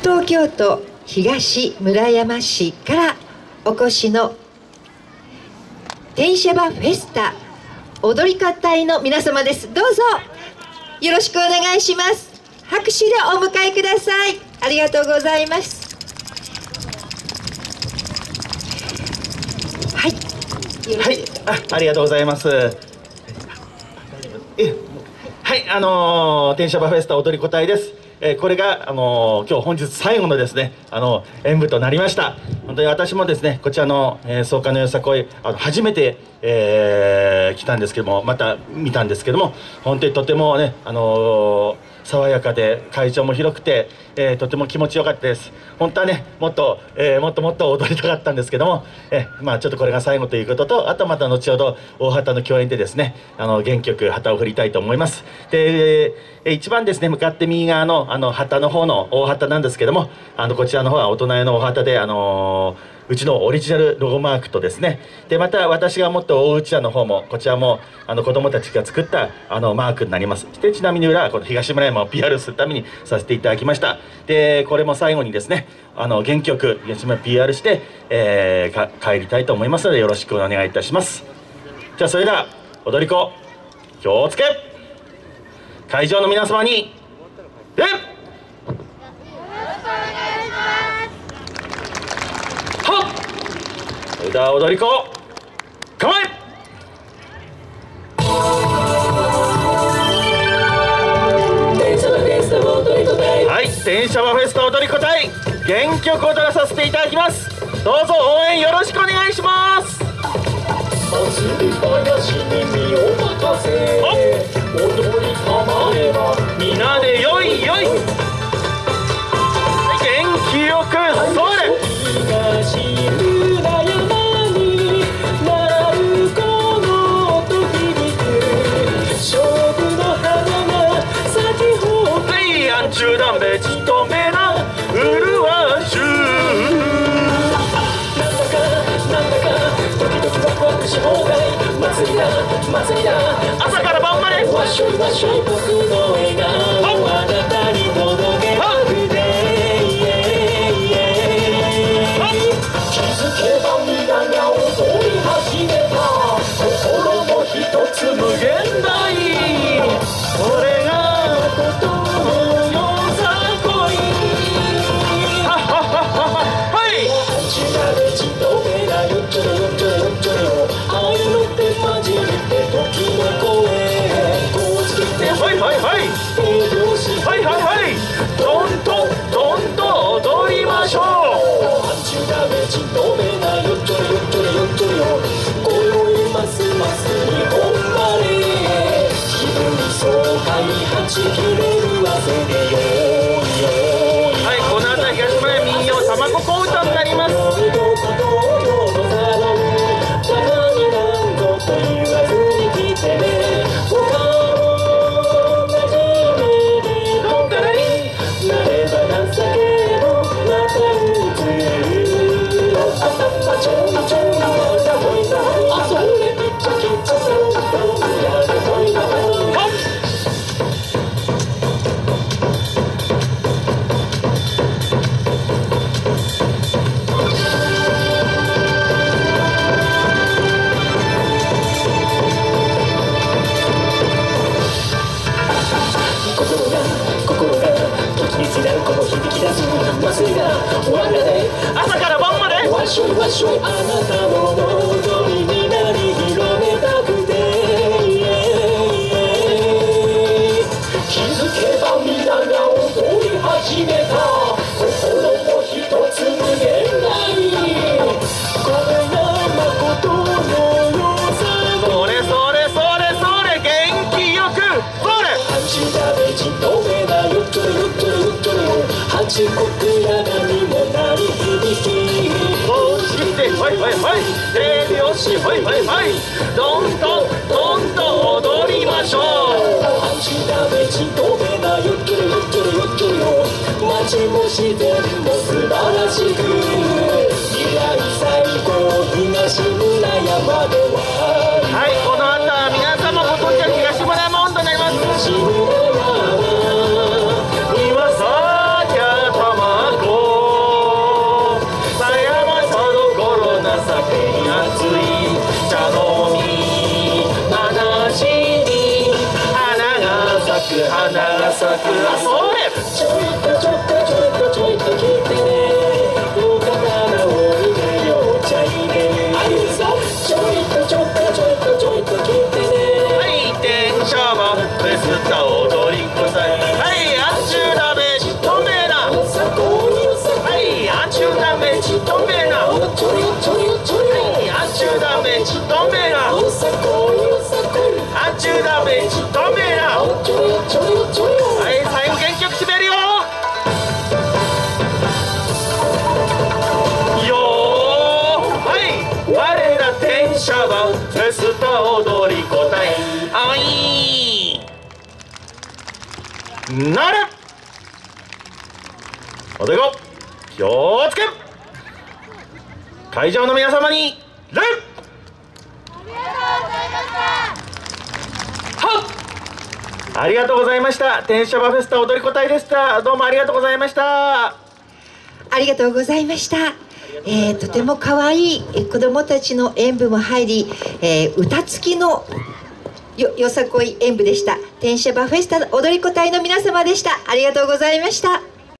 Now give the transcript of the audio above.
東京都東村山市からお越しの天シャバフェスタ踊り子隊の皆様です。どうぞよろしくお願いします。拍手でお迎えください。ありがとうございます。はい、 はい、ありがとうございます。はい、天シャバフェスタ踊り子隊です。これが、今日本日最後のですね、演舞となりました。本当に私もですね、こちらの、草加のよさこい、初めて、来たんですけども、また見たんですけども、本当にとてもね、爽やかで会場も広くて、とても気持ちよかったです。本当はね、もっと踊りたかったんですけども、まあちょっとこれが最後ということと、あとまた後ほど大旗の共演でですね、元気よく旗を振りたいと思います。で、一番ですね、向かって右側の旗の方の大旗なんですけども、こちらの方は大人用の大旗でうちのオリジナルロゴマークとですね、でまた私が持って大うちわの方もこちらも子供たちが作ったマークになります。でちなみに裏はこの東村山を PR するためにさせていただきました。でこれも最後にですね元気よく東村 PR して、帰りたいと思いますのでよろしくお願いいたします。じゃあそれでは踊り子気をつけ、会場の皆様にそれでは踊り子構え。はい、天シャバフェスタ踊り子隊元気よく踊らさせていただきます。どうぞ応援よろしくお願いします。祭り林に身を任せ踊り構えば皆でよいよい、元気よくそれ中断べちとめなうるわしゅなんだかドキドキワクワクし放題祭りだ朝から晩までわしょいわしょい僕の笑顔あなたに届けまるで気づけば皆が踊り始めた心も一つ無限大これがことはいどんと踊りましょう。あんちゅだめちとめなよっちょりよっちょりよっちょりよ今宵ますます日本まで気分爽快はち切れるわせでよいはい、この後は東村民謡卵小唄になります。朝から晩までわしょいわしょいあなたの望みになり広めたくて気づけば皆が踊り始めた心も一つ無限大これが誠の良さそれ元気よくそれあちだべちとめなよっちょりよっちょりよっちょりよ八国やなにも鳴り響き大きくてはい手拍子はいどんと踊りましょう。あちだべちとめなよっちょりよっちょりよっちょりよ街も自然も素晴らしく未来最高東村山でははい、この後は皆様ご存知の東村山温度になります。東村山今さきゃ卵ちょいとちょっとちょいとちょいと聞いてね、大方なおにでよちゃいで、あいさちょいとちょっとちょいとちょいと聞いてね、はい電車はフェスタ踊り子さん、はいあんちゅうだめちとめな、はいあんちゅうだめちとめな、はいあんちゅうだめちとめな、あんちゅうだめちとめな、はい最後元気よく締めるよよー、はい我ら天車はフェスタ踊り子隊、あいなるおでこ気をつけ、会場の皆様に礼、ありがとうございました。天車場フェスタ踊り子隊でした。どうもありがとうございました。 ありがとうございました。とても可愛い子どもたちの演舞も入り、歌付きのよさこい演舞でした。天車場フェスタ踊り子隊の皆様でした。ありがとうございました。